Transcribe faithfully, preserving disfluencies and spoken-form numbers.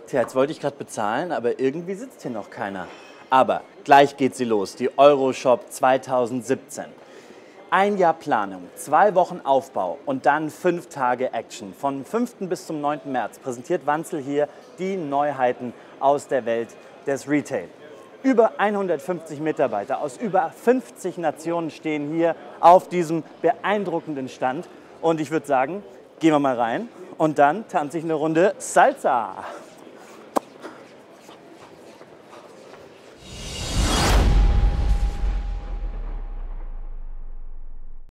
Tja, jetzt wollte ich gerade bezahlen, aber irgendwie sitzt hier noch keiner. Aber gleich geht sie los, die Euroshop zweitausendsiebzehn. Ein Jahr Planung, zwei Wochen Aufbau und dann fünf Tage Action. Vom fünften bis zum neunten März präsentiert Wanzel hier die Neuheiten aus der Welt des Retail. Über hundertfünfzig Mitarbeiter aus über fünfzig Nationen stehen hier auf diesem beeindruckenden Stand. Und ich würde sagen, gehen wir mal rein und dann tanze ich eine Runde Salsa.